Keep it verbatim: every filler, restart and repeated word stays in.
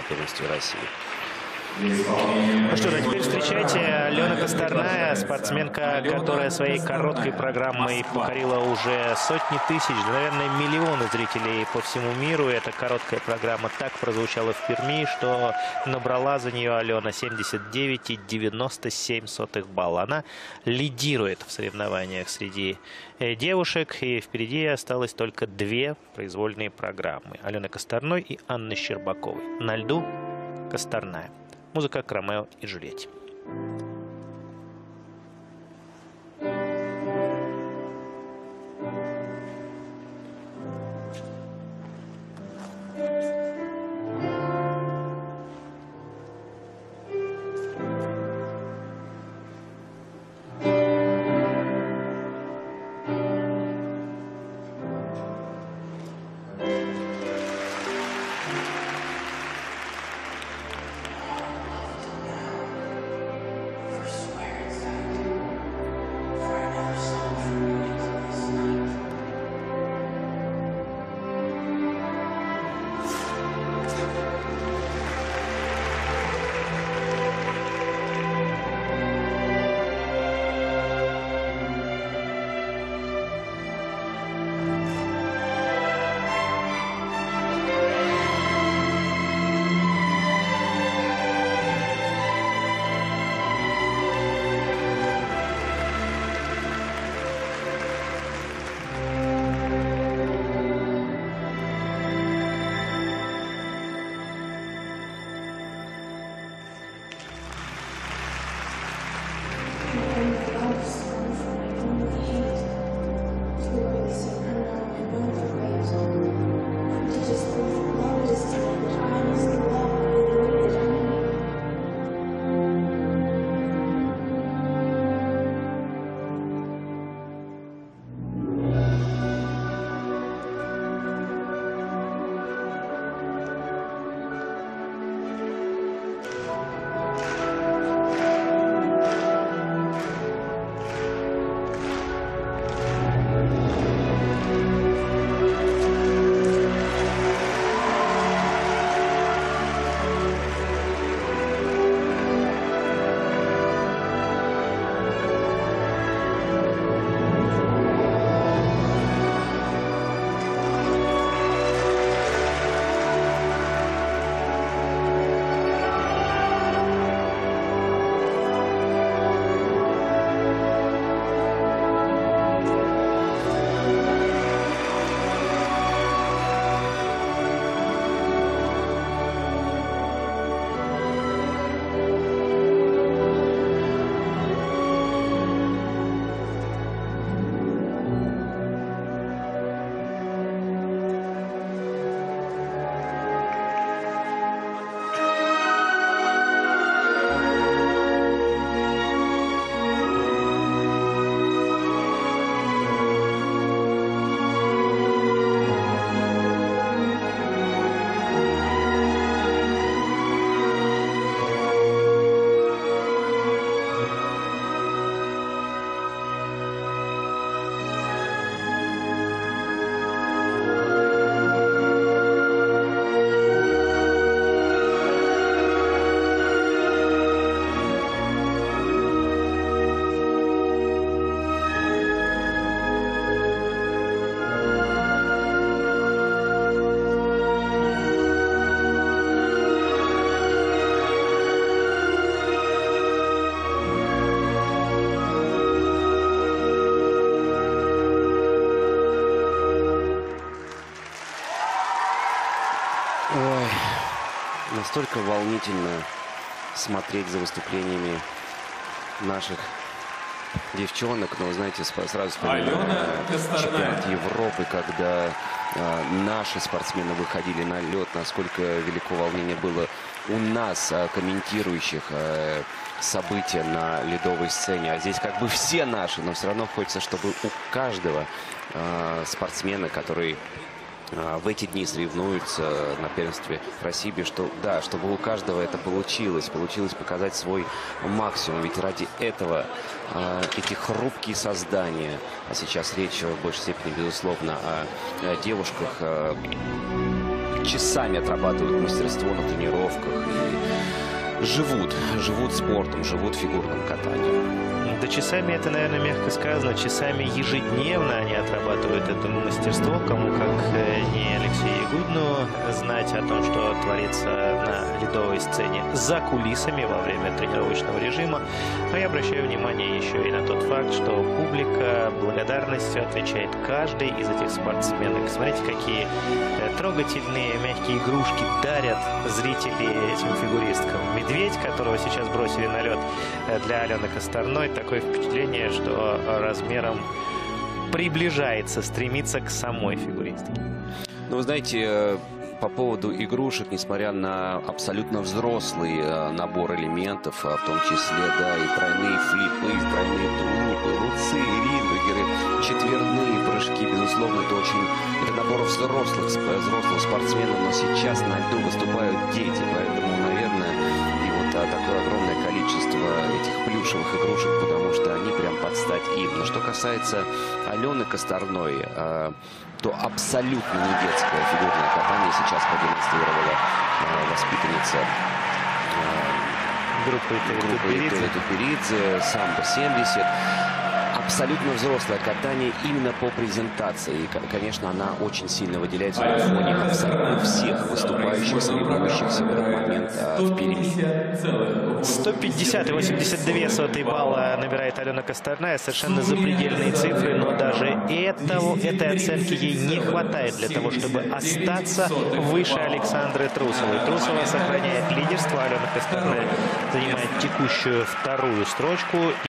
первенстве России. Ну что же, теперь встречайте Алена Косторная, спортсменка, которая своей короткой программой покорила уже сотни тысяч, да, наверное, миллионы зрителей по всему миру. Эта короткая программа так прозвучала в Перми, что набрала за нее Алена семьдесят девять и девяносто семь сотых балла. Она лидирует в соревнованиях среди девушек, и впереди осталось только две произвольные программы: Алены Косторной и Анны Щербаковой. На льду Косторная. Музыка к Ромео и Джульетте. Настолько волнительно смотреть за выступлениями наших девчонок, но, знаете, сразу вспоминаю чемпионат Европы, когда э, наши спортсмены выходили на лед, насколько велико волнение было у нас, э, комментирующих э, события на ледовой сцене. А здесь как бы все наши, но все равно хочется, чтобы у каждого э, спортсмена, который в эти дни соревнуются на первенстве России, что да, чтобы у каждого это получилось, получилось показать свой максимум. Ведь ради этого э, эти хрупкие создания, а сейчас речь в большей степени, безусловно, о, о девушках, э, часами отрабатывают мастерство на тренировках и живут, живут спортом, живут фигурным катанием. Да часами это, наверное, мягко сказано. Часами ежедневно они отрабатывают это мастерство. Кому, как не Алексею Ягудину, знать о том, что творится на ледовой сцене за кулисами во время тренировочного режима. Но я обращаю внимание еще и на тот факт, что публика благодарностью отвечает каждый из этих спортсменок. Смотрите, какие трогательные мягкие игрушки дарят зрители этим фигуристкам. Медведь, которого сейчас бросили на лед для Алены Косторной, такое впечатление, что размером приближается, стремится к самой фигуристке. Ну, вы знаете, по поводу игрушек, несмотря на абсолютно взрослый набор элементов, в том числе, да, и тройные флипы, и тройные трубы, луцы, ридбегеры, четверные прыжки, безусловно, это очень, это набор взрослых, взрослых спортсменов, но сейчас на льду выступают дети, поэтому, наверное, и вот такое огромное количество этих плюшевых игрушек, потому что они прям под стать им. Но что касается Алены Косторной, то абсолютно не детское фигурное катание сейчас продемонстрировала воспитанница группы Итоли Туперидзе, самбо семьдесят. Абсолютно взрослое катание именно по презентации. И, конечно, она очень сильно выделяется на фоне абсолютно всех выступающих, соревнующихся в этот момент впереди. сто пятьдесят и восемьдесят две сотые балла набирает Алена Косторная. Совершенно запредельные цифры, но даже этого, этой оценки ей не хватает для того, чтобы остаться выше Александры Трусовой. Трусова сохраняет лидерство. Алена Косторная занимает текущую вторую строчку.